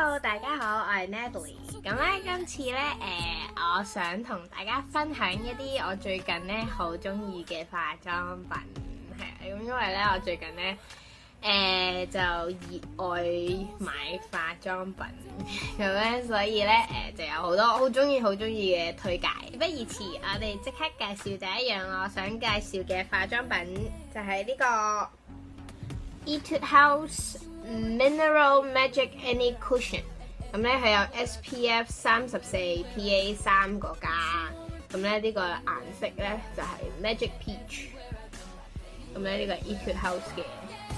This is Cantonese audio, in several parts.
Hello， 大家好，我係 Natalie。咁咧，今次咧，我想同大家分享一啲我最近咧好中意嘅化妝品，係啊，咁因為咧我最近咧，就熱愛買化妝品，咁咧所以咧，就有好多好中意嘅推介。事不宜遲，我哋即刻介紹第一樣我想介紹嘅化妝品，就係呢個 Etude House Mineral Magic Any Cushion。咁咧佢有 SPF 34 PA 3個加，咁咧呢個顏色咧就係 Magic Peach。咁咧呢個 Etude House 嘅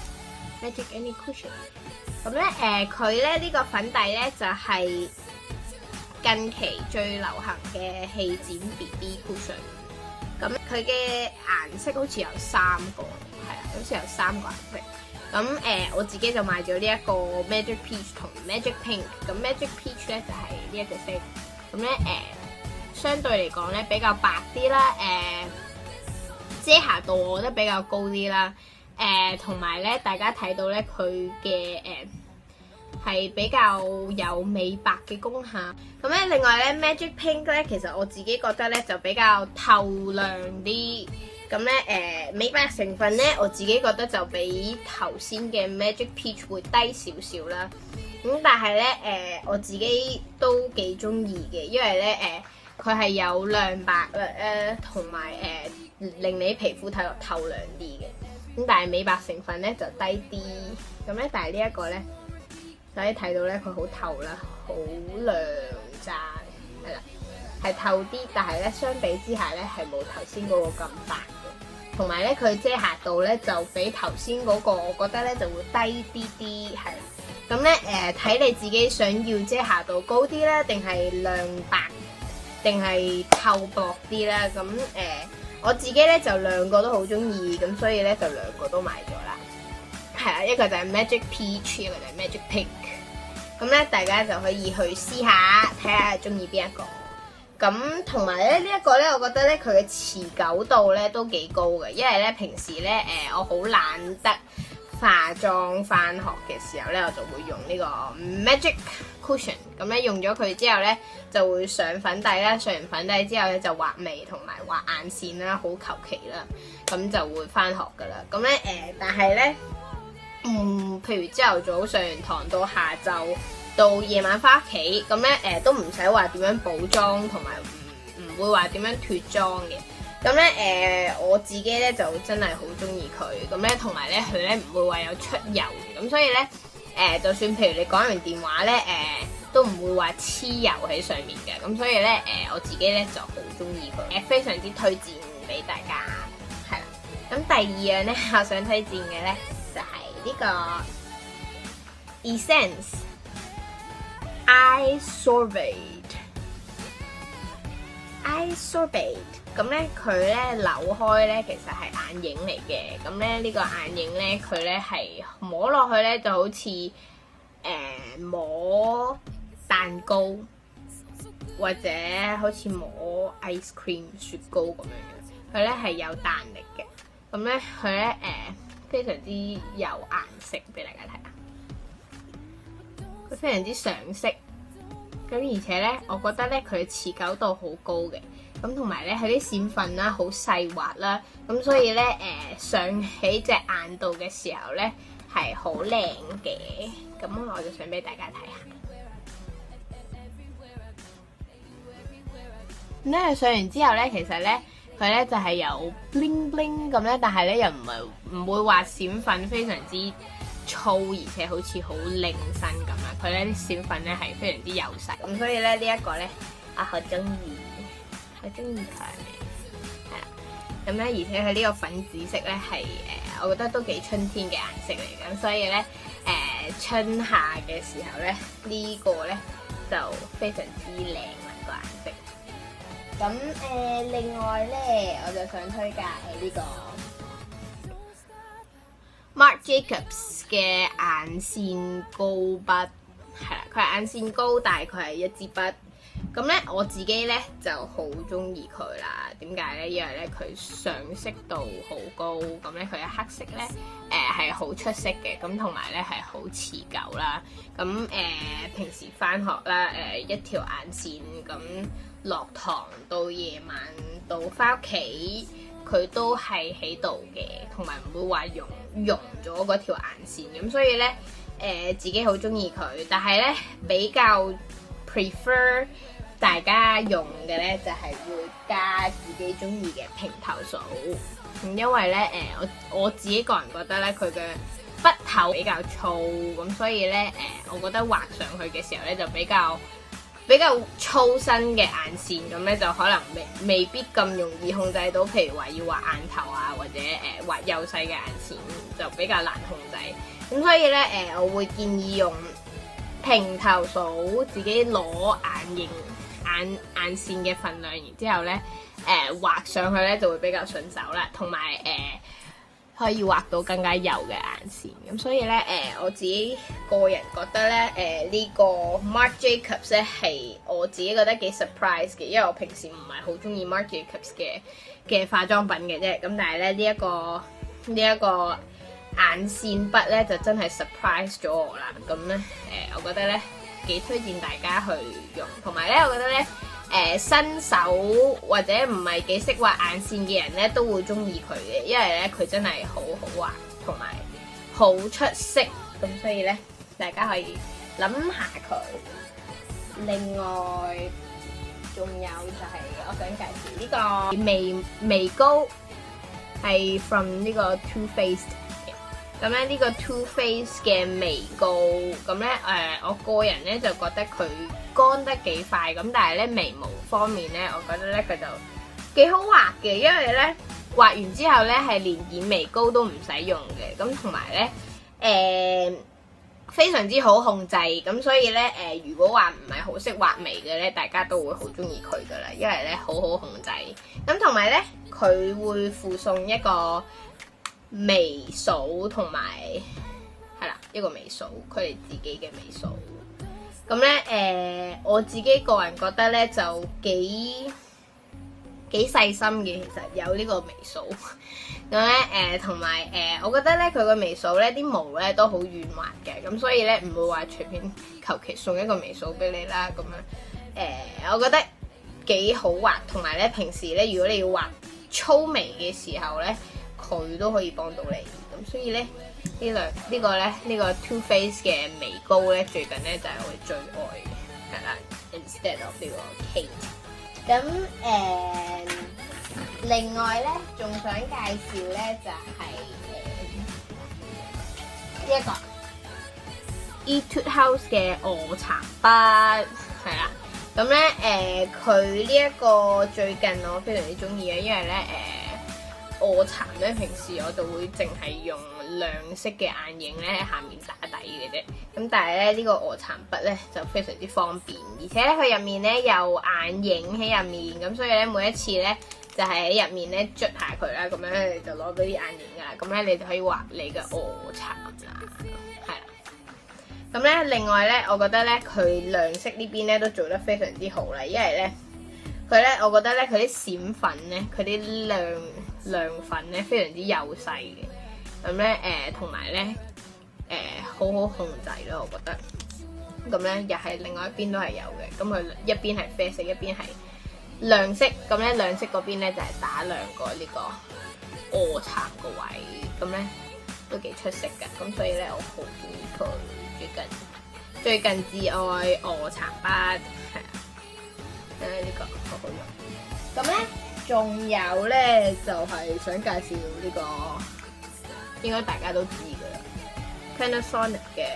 Magic Any Cushion。咁咧佢咧呢個粉底咧就係近期最流行嘅氣墊 BB Cushion。咁佢嘅顏色好似有3個，係啊，好似有3個顏色。咁我自己就買咗呢一個 Magic Peach 同 Magic Pink。咁 Magic Peach 咧就係呢一隻色。咁咧相對嚟講咧比較白啲啦，遮瑕度我覺得比較高啲啦。同埋咧大家睇到咧佢嘅係比較有美白嘅功效。咁咧另外咧 Magic Pink 咧其實我自己覺得咧就比較透亮啲。咁咧美白成分咧我自己覺得就比頭先嘅 Magic Peach 會低少少啦。咁但係咧我自己都幾中意嘅，因為咧佢係有亮白同埋令你皮膚睇落透亮啲嘅。咁但係美白成分咧就低啲。咁咧但係呢一個咧可以睇到咧佢好透啦，好亮咋，係啦，係透啲，但係咧相比之下咧係冇頭先嗰個咁白嘅，同埋咧佢遮瑕度咧就比頭先嗰個我覺得咧就會低啲啲，係啦。咁咧睇你自己想要遮瑕度高啲咧，定係亮白，定係透薄啲啦。咁我自己咧就兩個都好中意，咁所以咧就兩個都買咗啦。係啊，一個就係 Magic Peach， 一個就係 Magic Pink。咁咧大家就可以去試下，睇下中意邊一個。咁同埋咧呢一個咧，我覺得咧佢嘅持久度咧都幾高嘅，因為咧平時咧我好懶得化妝返學嘅時候咧，我就會用呢個 Magic Cushion。咁咧用咗佢之後咧，就會上粉底啦，上完粉底之後咧就畫眉同埋畫眼線啦，好求其啦，咁就會返學噶啦。咁咧但係咧譬如朝頭早上完堂到下晝到夜晚返屋企，咁咧都唔使話點樣補妝，同埋唔會話點樣脫妝嘅。咁咧我自己咧就真係好中意佢。咁咧同埋咧佢咧唔會話有出油嘅，咁所以咧就算譬如你講完電話咧都唔會話黐油喺上面嘅。咁所以咧我自己咧就好中意佢，非常之推薦俾大家，係啦。咁第二樣咧我想推薦嘅咧就係呢個 Essence Eye Sorbate。Eye Sorbate 咁咧佢咧扭開咧其實係眼影嚟嘅。咁咧呢個眼影咧佢咧係摸落去咧就好似摸蛋糕或者好似摸 ice cream 雪糕咁樣嘅。佢咧係有彈力嘅。咁咧佢咧非常之有顏色俾大家睇下，佢非常之上色。咁而且咧，我覺得咧佢持久度好高嘅，咁同埋咧佢啲閃粉啦好細滑啦，咁所以咧上起隻眼度嘅時候咧係好靚嘅。咁我就想俾大家睇下。咁咧上完之後咧，其實咧佢咧就係有 bling bling 咁咧，但係咧又唔會話閃粉非常之粗，而且好似好令身咁啊！佢咧啲閃粉咧係非常之幼細，咁所以咧呢一個咧我好中意，好中意佢，係啦。咁咧而且佢呢個粉紫色咧係我覺得都幾春天嘅顏色嚟嘅，咁所以咧春夏嘅時候咧呢個咧就非常之靚啦個顏色。咁另外咧我就想推介呢個Marc Jacobs 嘅眼線膏筆，係啦，佢係眼線膏，但係佢係一支筆。 咁咧我自己咧就好中意佢啦。點解咧？因為咧佢上色度好高，咁咧佢嘅黑色咧係好出色嘅，咁同埋咧係好持久啦。咁平時返學啦，一條眼線咁落堂到夜晚到返屋企，佢都係喺度嘅，同埋唔會話溶咗嗰條眼線。咁所以咧自己好中意佢，但係咧比較 prefer 大家用嘅咧就係會加自己中意嘅平頭掃，因為咧我自己個人覺得咧佢嘅筆頭比較粗，咁所以咧我覺得畫上去嘅時候咧就比較粗身嘅眼線，咁咧就可能未必咁容易控制到，譬如話要畫眼頭啊，或者畫幼細嘅眼線就比較難控制。咁所以咧我會建議用平頭掃，自己攞眼線嘅份量，然之後咧畫上去咧就會比較順手啦，同埋可以畫到更加幼嘅眼線。咁所以咧我自己個人覺得咧呢個 Marc Jacobs 咧係我自己覺得幾 surprise 嘅，因為我平時唔係好中意 Marc Jacobs 嘅化妝品嘅啫。咁但係咧呢一個眼線筆咧就真係 surprise 咗我啦。咁咧我覺得咧幾推薦大家去用，同埋咧我覺得咧新手或者唔係幾識畫眼線嘅人咧都會中意佢嘅，因為咧佢真係好好畫，同埋好出色。咁所以咧大家可以諗下佢。另外仲有就係我想介紹呢個眉膏係 from 呢個 Too Faced。咁咧呢個 Too Faced 嘅眉膏，咁咧我個人咧就覺得佢乾得幾快，咁但係咧眉毛方面咧，我覺得咧佢就幾好畫嘅，因為咧畫完之後咧係連染眉膏都唔使用嘅，咁同埋咧非常之好控制，咁所以咧如果話唔係好識畫眉嘅咧，大家都會好中意佢噶啦，因為咧好好控制，咁同埋咧佢會附送一個眉掃，同埋係啦一個眉掃，佢哋自己嘅眉掃。咁咧我自己個人覺得咧就幾細心嘅，其實有呢個眉掃。咁咧同埋我覺得咧佢個眉掃咧啲毛咧都好軟滑嘅，咁所以咧唔會話隨便求其送一個眉掃俾你啦。咁樣我覺得幾好畫，同埋咧平時咧如果你要畫粗眉嘅時候咧，佢都可以幫到你。咁所以咧呢個 Too Faced 嘅眉膏咧最近咧就係我最愛嘅，係啦 ，instead of 呢個 Kate。咁另外咧仲想介紹咧就係呢一個 Etude House 嘅臥蠶筆，係啦。咁咧佢呢一個最近我非常之中意嘅，因為咧臥蠶咧平時我就會淨係用亮色嘅眼影咧喺下面打底嘅啫，咁但係咧呢個臥蠶筆咧就非常之方便，而且咧佢入面咧有眼影喺入面，咁所以咧每一次咧就係喺入面咧捽下佢啦，咁樣咧你就攞到啲眼影噶啦，咁咧你就可以畫你嘅臥蠶啦，係啦。咁咧另外咧我覺得咧佢亮色呢邊咧都做得非常之好啦，因為咧佢咧我覺得咧佢啲閃粉咧佢啲亮粉咧非常之幼細嘅。咁咧同埋咧好好控制咯，我覺得。咁咧又係另外一邊都係有嘅，咁佢一邊係啡色，一邊係亮色。咁咧亮色嗰邊咧就係打亮過呢個臥蠶個位，咁咧都幾出色㗎。咁所以咧我好中意佢，最近至愛臥蠶筆，係啊，呢個好好用。咁咧仲有咧就係想介紹呢個。應該大家都知㗎啦 Panasonic 嘅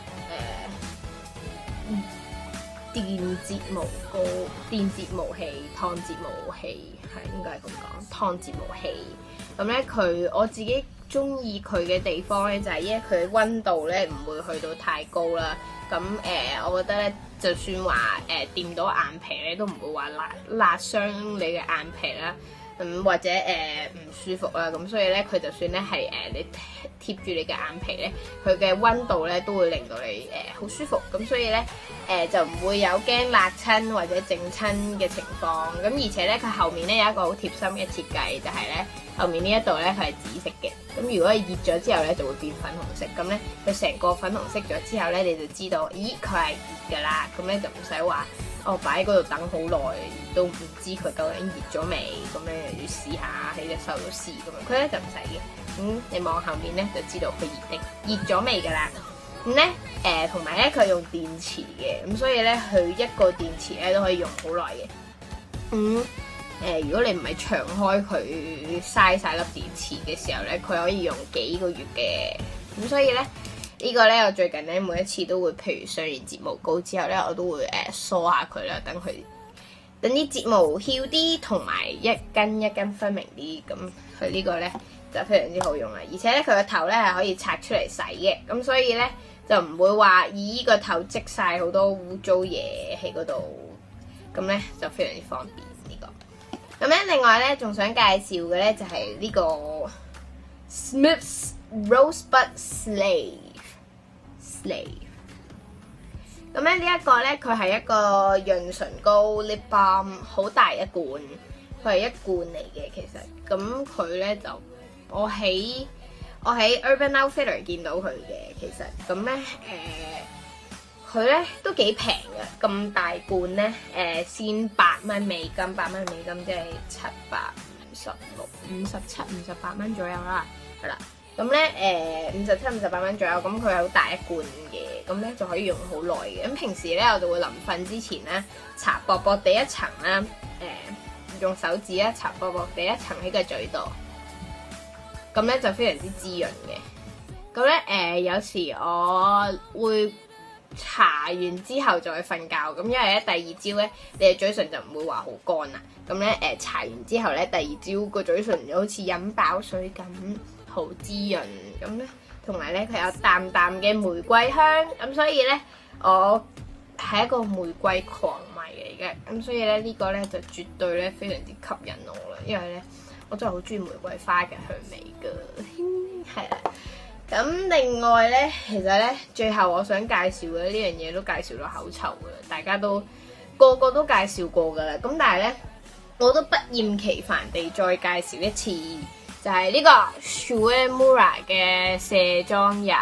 電睫毛膏、電睫毛器、燙睫毛器，係應該係咁講，燙睫毛器。咁咧我自己中意佢嘅地方咧，就係因為佢溫度咧唔會去到太高啦。咁我覺得咧，就算話掂到眼皮咧，都唔會話辣傷你嘅眼皮啦。 或者唔舒服啦，咁所以咧佢就算咧係你貼住你嘅眼皮咧，佢嘅溫度咧都會令到你好舒服，咁所以咧就唔會有驚辣親或者整親嘅情況。咁而且咧佢後面咧有一個好貼心嘅設計，就係咧後面呢一度咧佢係紫色嘅，咁如果係熱咗之後咧就會變粉紅色，咁咧佢成個粉紅色咗之後咧你就知道，咦佢係熱㗎啦，咁咧就唔使話擺喺嗰度等好耐都唔知佢究竟熱咗未，咁咧又要試下喺隻手度試咁樣，佢咧就唔使嘅，你望後面咧就知道佢熱咗未㗎啦。咁咧同埋咧佢用電池嘅，咁所以咧佢一個電池咧都可以用好耐嘅。如果你唔係長開佢嘥晒粒電池嘅時候咧，佢可以用幾個月嘅。咁所以咧呢個咧我最近咧每一次都會，譬如上完睫毛膏之後咧，我都會梳下佢啦，等啲睫毛翹啲，同埋一根一根分明啲。咁佢呢個咧就非常之好用啦，而且咧佢個頭咧係可以拆出嚟洗嘅，咁所以咧就唔會話以個頭積晒好多污糟嘢喺嗰度，咁咧就非常之方便呢個。咁咧另外咧仲想介紹嘅咧就係呢個 Smith's Rosebud Slave。咁咧呢一個咧佢係一個潤唇膏 lip balm， 好大一罐，佢係一罐嚟嘅其實。咁佢咧就我喺 Urban Outfitters 見到佢嘅，其實咁咧佢咧都幾平嘅，咁大罐咧先8蚊美金，8蚊美金即係756、57、58蚊左右啦，係啦。咁咧57-58蚊左右，咁佢好大一罐嘅，咁咧就可以用好耐嘅。咁平時咧我就會臨瞓之前咧搽薄薄地一層啦，用手指咧搽薄薄地一層喺個嘴度，咁咧就非常之滋潤嘅。咁咧有時我會搽完之後再瞓覺，咁因為咧第二朝咧你嘅嘴唇就唔會話好乾啦。咁咧搽完之後咧第二朝個嘴唇就好似飲飽水咁。好滋潤咁咧，同埋咧佢有淡淡嘅玫瑰香，咁所以咧我係一個玫瑰狂迷嚟嘅，咁所以咧呢個咧就絕對咧非常之吸引我啦，因為咧我真係好中意玫瑰花嘅香味噶，係啦。咁另外咧，其實咧最後我想介紹嘅呢樣嘢都介紹到口臭噶啦，大家都個個都介紹過噶啦，咁但係咧我都不厭其煩地再介紹一次。就係呢個 Shu Uemura 嘅卸妝油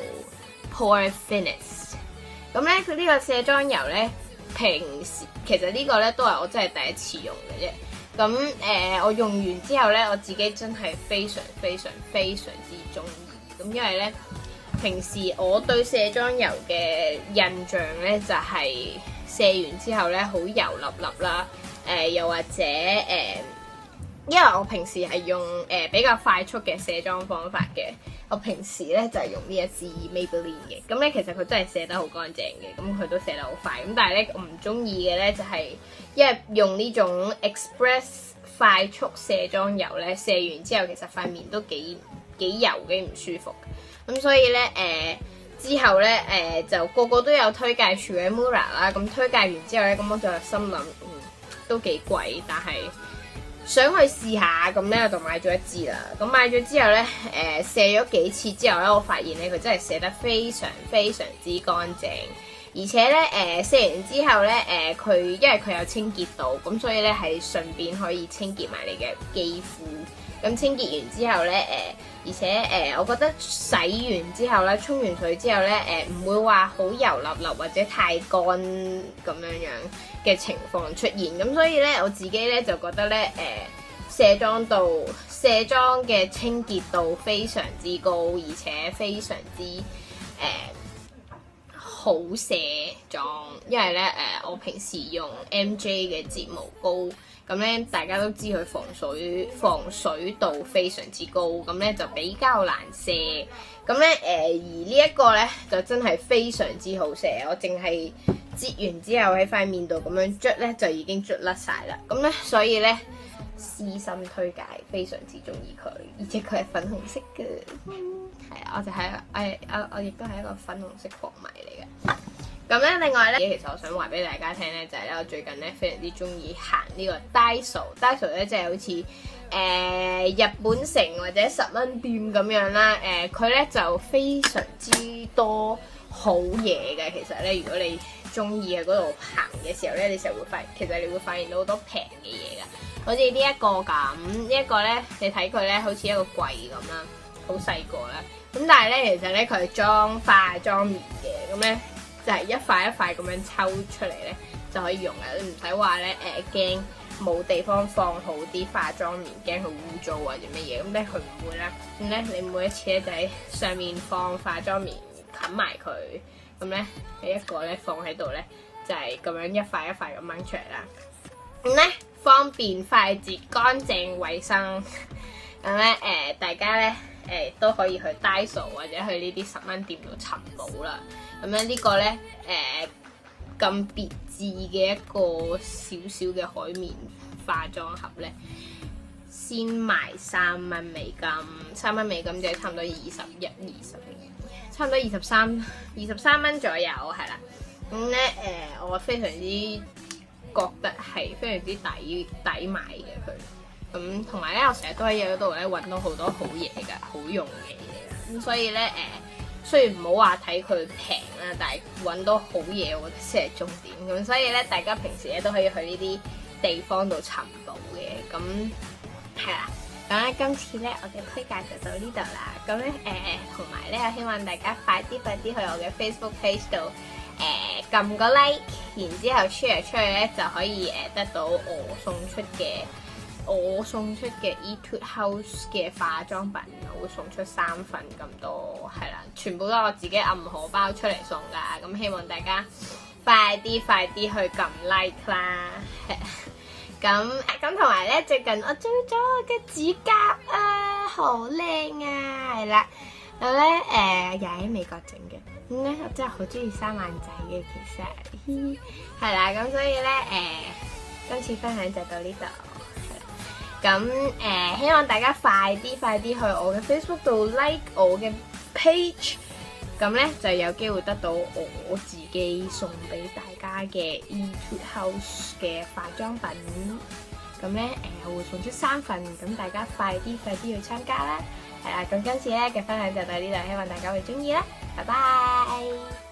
Pore Finish。咁咧佢呢個卸妝油咧，平時其實呢個咧都係我真係第一次用嘅啫。咁我用完之後咧，我自己真係非常之中意。咁因為咧，平時我對卸妝油嘅印象咧就係卸完之後咧好油粒粒啦，又或者因為我平時係用比較快速嘅卸妝方法嘅，我平時咧就係用呢一支 Maybelline 嘅，咁咧其實佢真係卸得好乾淨嘅，咁佢都卸得好快，咁但係咧我唔中意嘅咧就係因為用呢種 Express 快速卸妝油咧，卸完之後其實塊面都幾油幾唔舒服，咁所以咧之後咧就個個都有推介 Shu Uemura 啦，咁推介完之後咧，咁我就心諗都幾貴，但係想去試下，咁咧我就買咗一支啦。咁買咗之後咧，卸咗幾次之後咧，我發現咧佢真係卸得非常之乾淨，而且咧卸完之後咧，佢因為佢有清潔度，咁所以咧係順便可以清潔埋你嘅肌膚。咁清潔完之後咧，而且我覺得洗完之後咧，沖完水之後咧，唔會話好油粒粒或者太乾咁樣嘅情況出現。咁所以咧，我自己咧就覺得咧，卸妝嘅清潔度非常之高，而且非常之好卸妝。因為咧我平時用 MJ 嘅睫毛膏。咁咧，大家都知佢防水度非常之高，咁咧就比較難卸。咁咧，而呢一個咧就真係非常之好卸。我淨係擠完之後喺塊面度咁樣捽咧，就已經捽甩晒啦。咁咧，所以咧私心推介，非常之中意佢，而且佢係粉紅色嘅。係啊，我亦都係一個粉紅色狂迷嚟嘅。 咁咧，另外咧，其實我想話俾大家聽咧，就係咧，我最近咧非常之中意行呢個 Daiso 咧，即係好似日本城或者10蚊店咁樣啦。佢咧就非常之多好嘢嘅。其實咧，如果你中意喺嗰度行嘅時候咧，你就會其實你會發現到好多平嘅嘢㗎。好似呢一個咁，呢一個咧，你睇佢咧好似一個櫃咁啦，好細個啦。咁但係咧，其實咧佢係裝化妝棉嘅，咁咧就係一塊一塊咁樣抽出嚟咧就可以用嘅，你唔使話咧驚冇地方放好啲化妝棉，驚佢污糟或者乜嘢，咁咧佢唔會啦。咁咧你每一次咧就喺上面放化妝棉冚埋佢，咁咧你一個咧放喺度咧就係咁樣一塊一塊咁掹出嚟啦。咁咧方便、快捷、乾淨、衞生。咁咧大家咧都可以去 Daiso 或者去呢啲10蚊店度尋寶啦。咁咧呢個咧咁別緻嘅一個小小嘅海綿化妝盒咧，先賣3蚊美金，3蚊美金即係差唔多差唔多23蚊左右係啦。咁咧我非常之覺得係非常之抵買嘅佢。咁同埋咧，我成日都喺嗰度咧揾到好多好嘢㗎，好用嘅嘢。咁所以咧雖然唔好話睇佢平啦，但係揾到好嘢，我覺得先係重點。咁所以咧，大家平時咧都可以去呢啲地方度尋寶嘅。咁係啦，咁咧今次咧我嘅推介就到呢度啦。咁咧同埋咧，我希望大家快啲去我嘅 Facebook page 度撳個 like， 然之後 share 出去咧就可以得到我送出嘅 Etude House 嘅化妝品，我會送出3份咁多，係啦，全部都係我自己揞荷包出嚟送噶。咁希望大家快啲去撳 like 啦。咁同埋咧，最近我做咗我嘅指甲啊，好靚啊，係啦。咁咧又喺美國整嘅，咁咧我真係好中意生眼仔嘅，其實係啦。咁所以咧今次分享就到呢度。咁希望大家快啲去我嘅 Facebook 度 like 我嘅 page， 咁咧就有機會得到我自己送俾大家嘅 Etude House 嘅化妝品。咁咧我會送出3份，咁大家快啲去參加啦。係啦，咁今次咧嘅分享就到呢度，希望大家會中意啦，拜拜。